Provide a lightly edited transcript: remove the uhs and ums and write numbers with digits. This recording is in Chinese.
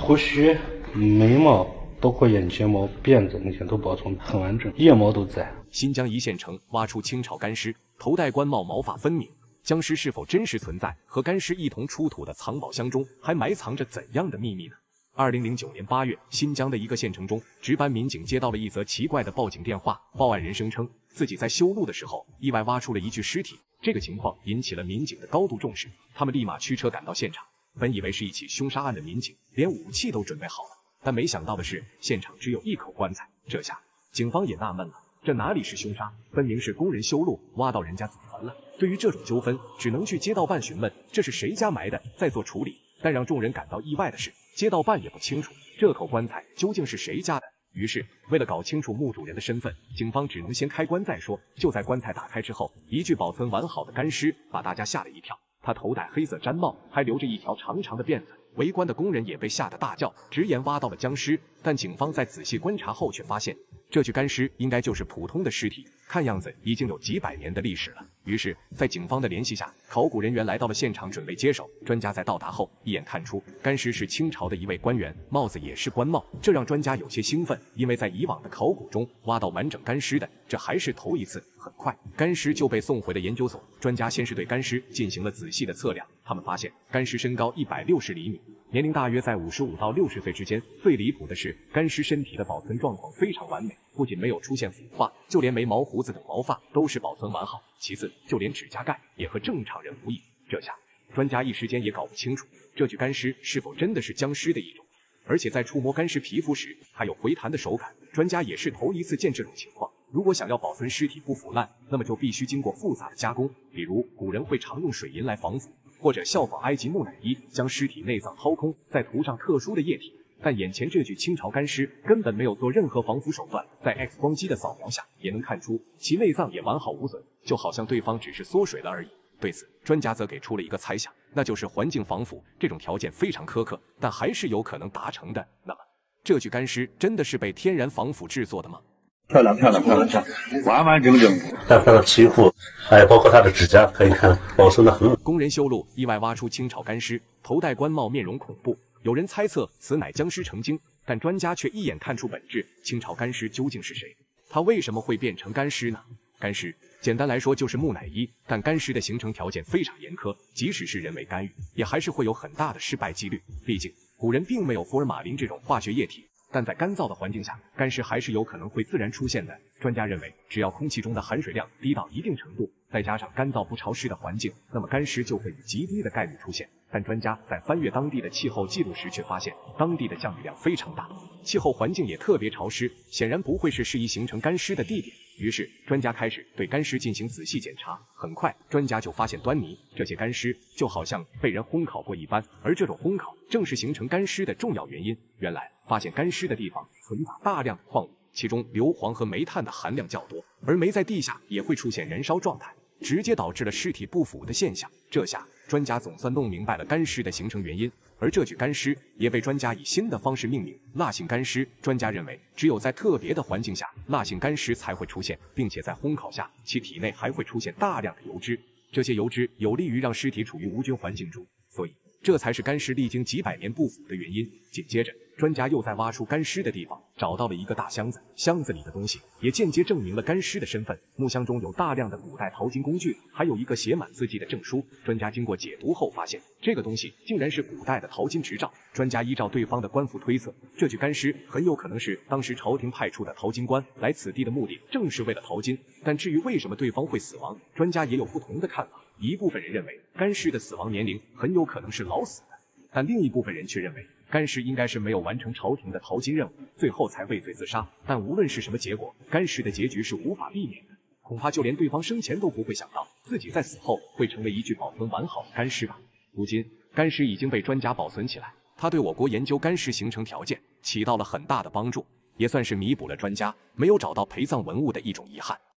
胡须、眉毛，包括眼睫毛、辫子那些都保存很完整，腋毛都在。 新疆一县城挖出清朝干尸，头戴官帽，毛发分明。僵尸是否真实存在？和干尸一同出土的藏宝箱中还埋藏着怎样的秘密呢？2009年8月，新疆的一个县城中，值班民警接到了一则奇怪的报警电话。报案人声称自己在修路的时候，意外挖出了一具尸体。这个情况引起了民警的高度重视，他们立马驱车赶到现场。本以为是一起凶杀案的民警，连武器都准备好了，但没想到的是，现场只有一口棺材。这下，警方也纳闷了，这哪里是凶杀，分明是工人修路挖到人家祖坟了。对于这种纠纷，只能去街道办询问这是谁家埋的，再做处理。但让众人感到意外的是，街道办也不清楚这口棺材究竟是谁家的。于是，为了搞清楚墓主人的身份，警方只能先开棺再说。就在棺材打开之后，一具保存完好的干尸把大家吓了一跳。他头戴黑色毡帽，还留着一条长长的辫子。围观的工人也被吓得大叫，直言挖到了僵尸。但警方在仔细观察后却发现，这具干尸应该就是普通的尸体，看样子已经有几百年的历史了。于是，在警方的联系下，考古人员来到了现场，准备接手。专家在到达后，一眼看出干尸是清朝的一位官员，帽子也是官帽，这让专家有些兴奋，因为在以往的考古中挖到完整干尸的，这还是头一次。很快，干尸就被送回了研究所。专家先是对干尸进行了仔细的测量，他们发现干尸身高160厘米，年龄大约在55到60岁之间。最离谱的是，干尸身体的保存状况非常完美，不仅没有出现腐化，就连眉毛、胡子等毛发都是保存完好。其次，就连指甲盖也和正常人无异。这下，专家一时间也搞不清楚这具干尸是否真的是僵尸的一种。而且在触摸干尸皮肤时，还有回弹的手感，专家也是头一次见这种情况。如果想要保存尸体不腐烂，那么就必须经过复杂的加工，比如古人会常用水银来防腐，或者效仿埃及木乃伊，将尸体内脏掏空，再涂上特殊的液体。但眼前这具清朝干尸根本没有做任何防腐手段，在 X 光机的扫描下也能看出其内脏也完好无损，就好像对方只是缩水了而已。对此，专家则给出了一个猜想，那就是环境防腐这种条件非常苛刻，但还是有可能达成的。那么，这具干尸真的是被天然防腐制作的吗？ 漂亮，完完整整。 看它的皮肤，还有包括它的指甲，可以看保存的很好。 工人修路意外挖出清朝干尸，头戴官帽，面容恐怖。有人猜测此乃僵尸成精，但专家却一眼看出本质。清朝干尸究竟是谁？他为什么会变成干尸呢？干尸简单来说就是木乃伊，但干尸的形成条件非常严苛，即使是人为干预，也还是会有很大的失败几率。毕竟古人并没有福尔马林这种化学液体，但在干燥的环境下，干尸还是有可能会自然出现的。专家认为，只要空气中的含水量低到一定程度，再加上干燥不潮湿的环境，那么干尸就会以极低的概率出现。但专家在翻阅当地的气候记录时，却发现当地的降雨量非常大，气候环境也特别潮湿，显然不会是适宜形成干尸的地点。于是，专家开始对干尸进行仔细检查。很快，专家就发现端倪，这些干尸就好像被人烘烤过一般，而这种烘烤正是形成干尸的重要原因。原来，发现干尸的地方存在大量的矿物，其中硫磺和煤炭的含量较多，而煤在地下也会出现燃烧状态，直接导致了尸体不腐的现象。这下，专家总算弄明白了干尸的形成原因。而这具干尸也被专家以新的方式命名——蜡性干尸。专家认为，只有在特别的环境下，蜡性干尸才会出现，并且在烘烤下，其体内还会出现大量的油脂。这些油脂有利于让尸体处于无菌环境中，所以这才是干尸历经几百年不腐的原因。紧接着，专家又在挖出干尸的地方找到了一个大箱子，箱子里的东西也间接证明了干尸的身份。木箱中有大量的古代淘金工具，还有一个写满字迹的证书。专家经过解读后发现，这个东西竟然是古代的淘金执照。专家依照对方的官服推测，这具干尸很有可能是当时朝廷派出的淘金官，来此地的目的正是为了淘金。但至于为什么对方会死亡，专家也有不同的看法。一部分人认为干尸的死亡年龄很有可能是老死的，但另一部分人却认为干尸应该是没有完成朝廷的淘金任务，最后才畏罪自杀。但无论是什么结果，干尸的结局是无法避免的。恐怕就连对方生前都不会想到，自己在死后会成为一具保存完好的干尸吧。如今，干尸已经被专家保存起来，它对我国研究干尸形成条件起到了很大的帮助，也算是弥补了专家没有找到陪葬文物的一种遗憾。